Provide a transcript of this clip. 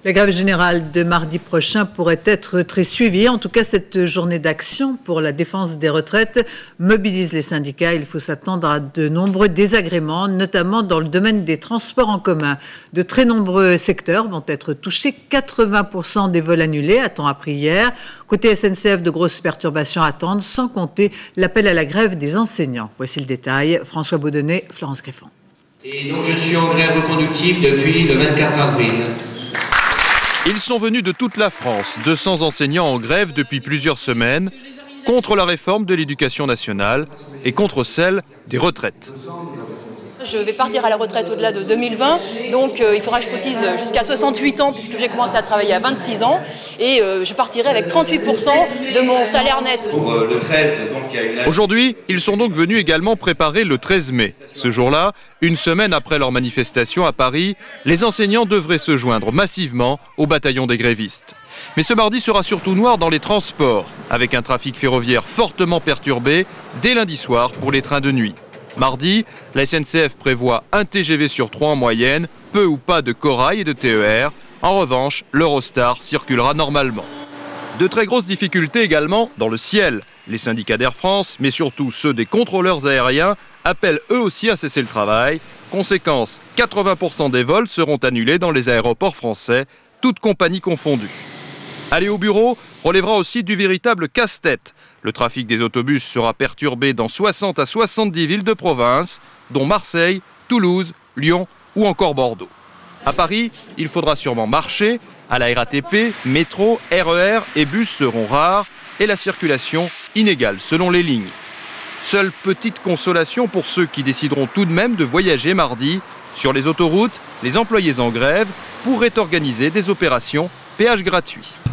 La grève générale de mardi prochain pourrait être très suivie. En tout cas, cette journée d'action pour la défense des retraites mobilise les syndicats. Il faut s'attendre à de nombreux désagréments, notamment dans le domaine des transports en commun. De très nombreux secteurs vont être touchés. 80% des vols annulés, a-t-on appris hier. Côté SNCF, de grosses perturbations attendent, sans compter l'appel à la grève des enseignants. Voici le détail. François Baudonnet, Florence Griffon. Et donc je suis en grève reconductible depuis le 24 avril. Ils sont venus de toute la France, 200 enseignants en grève depuis plusieurs semaines, contre la réforme de l'éducation nationale et contre celle des retraites. Je vais partir à la retraite au-delà de 2020, donc il faudra que je cotise jusqu'à 68 ans puisque j'ai commencé à travailler à 26 ans et je partirai avec 38% de mon salaire net. Aujourd'hui, ils sont donc venus également préparer le 13 mai. Ce jour-là, une semaine après leur manifestation à Paris, les enseignants devraient se joindre massivement au bataillon des grévistes. Mais ce mardi sera surtout noir dans les transports, avec un trafic ferroviaire fortement perturbé dès lundi soir pour les trains de nuit. Mardi, la SNCF prévoit un TGV sur 3 en moyenne, peu ou pas de corail et de TER. En revanche, l'Eurostar circulera normalement. De très grosses difficultés également dans le ciel. Les syndicats d'Air France, mais surtout ceux des contrôleurs aériens, appellent eux aussi à cesser le travail. Conséquence, 80% des vols seront annulés dans les aéroports français, toutes compagnies confondues. Aller au bureau relèvera aussi du véritable casse-tête. Le trafic des autobus sera perturbé dans 60 à 70 villes de province, dont Marseille, Toulouse, Lyon ou encore Bordeaux. À Paris, il faudra sûrement marcher. À la RATP, métro, RER et bus seront rares et la circulation inégale selon les lignes. Seule petite consolation pour ceux qui décideront tout de même de voyager mardi. Sur les autoroutes, les employés en grève pourraient organiser des opérations péage gratuit.